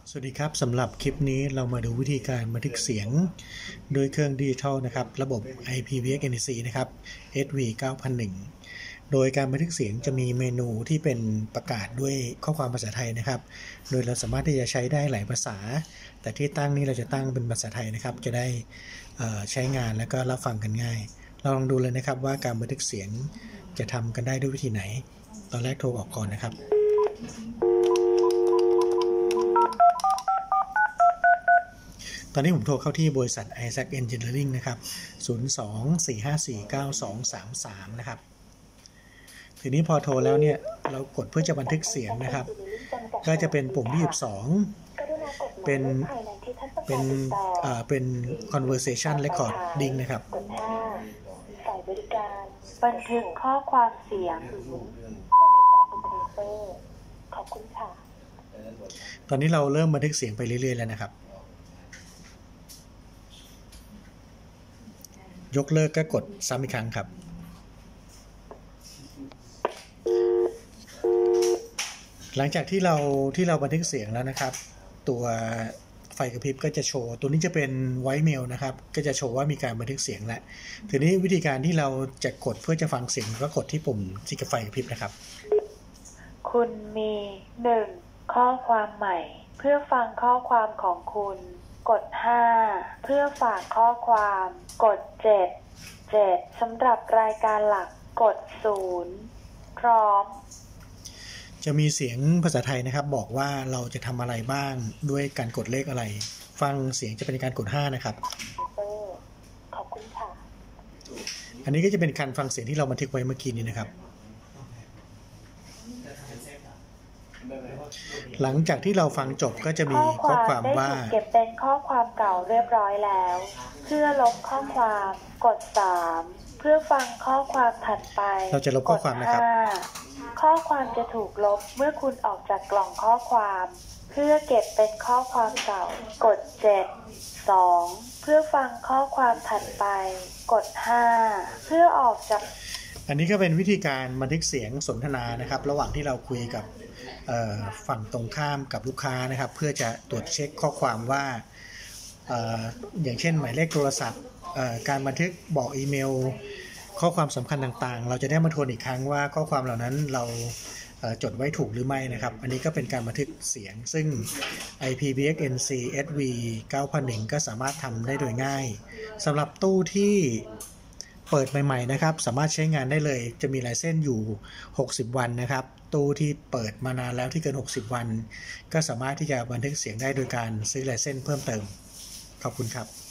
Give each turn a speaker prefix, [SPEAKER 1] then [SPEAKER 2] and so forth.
[SPEAKER 1] สวัสดีครับสำหรับคลิปนี้เรามาดูวิธีการบันทึกเสียงโดยเครื่องดิจิทัลนะครับระบบ IPVX NEC นะครับ SV 9001โดยการบันทึกเสียงจะมีเมนูที่เป็นประกาศด้วยข้อความภาษาไทยนะครับโดยเราสามารถที่จะใช้ได้หลายภาษาแต่ที่ตั้งนี้เราจะตั้งเป็นภาษาไทยนะครับจะได้ใช้งานแล้วก็รับฟังกันง่ายเราลองดูเลยนะครับว่าการบันทึกเสียงจะทำกันได้ด้วยวิธีไหนตอนแรกโทรออกก่อนนะครับตอนนี้ผมโทรเข้าที่บริษัท Isaac Engineering นะครับ 02-454-9233 นะครับทีนี้พอโทรแล้วเนี่ยเรากดเพื่อจะบันทึกเสียงนะครับก็จะเป็นปุ่มที่22เป็น conversation recording นะครับ
[SPEAKER 2] ฝ่ายบริการบันทึกข้อความเสียงขอบคุณค่ะ
[SPEAKER 1] ตอนนี้เราเริ่มบันทึกเสียงไปเรื่อยๆแล้วนะครับยกเลิกก็กดซ้ำอีกครั้งครับหลังจากที่เราบันทึกเสียงแล้วนะครับตัวไฟกระพริบก็จะโชว์ตัวนี้จะเป็นไวท์เมลนะครับก็จะโชว์ว่ามีการบันทึกเสียงแล้วทีนี้วิธีการที่เราจะกดเพื่อจะฟังเสียงก็กดที่ปุ่มที่กับไฟกระพริบนะครับ
[SPEAKER 2] คุณมี1ข้อความใหม่เพื่อฟังข้อความของคุณกด5เพื่อฝากข้อความกด7สำหรับรายการหลักกด0พร้อม
[SPEAKER 1] จะมีเสียงภาษาไทยนะครับบอกว่าเราจะทำอะไรบ้างด้วยการกดเลขอะไรฟังเสียงจะเป็นการกด5นะครับ
[SPEAKER 2] ขอบคุณค่ะ
[SPEAKER 1] อันนี้ก็จะเป็นการฟังเสียงที่เราบันทึกไว้เมื่อกี้นี้นะครับหลังจากที่เราฟังจบก็จะมีข้อความว่า
[SPEAKER 2] ได้ถูกเก็บเป็นข้อความเก่าเรียบร้อยแล้วเพื่อลบข้อความกด3เพื่อฟังข้อความถัดไป
[SPEAKER 1] เราจะลบข้อความนะครับ
[SPEAKER 2] ข้อความจะถูกลบเมื่อคุณออกจากกล่องข้อความเพื่อเก็บเป็นข้อความเก่ากด2เพื่อฟังข้อความถัดไปกด5เพื่อออกจาก
[SPEAKER 1] อันนี้ก็เป็นวิธีการบันทึกเสียงสนทนานะครับระหว่างที่เราคุยกับฝั่งตรงข้ามกับลูกค้านะครับเพื่อจะตรวจเช็คข้อความว่าอย่างเช่นหมายเลขโทรศัพท์การบันทึกบอกอีเมลข้อความสำคัญต่างๆเราจะได้มาทวนอีกครั้งว่าข้อความเหล่านั้นเราจดไว้ถูกหรือไม่นะครับอันนี้ก็เป็นการบันทึกเสียงซึ่ง IPVX NEC SV 9001ก็สามารถทำได้โดยง่ายสำหรับตู้ที่เปิดใหม่ๆนะครับสามารถใช้งานได้เลยจะมีลายเส้นอยู่60วันนะครับตู้ที่เปิดมานานแล้วที่เกิน60วันก็สามารถที่จะบันทึกเสียงได้โดยการซื้อลายเส้นเพิ่มเติมขอบคุณครับ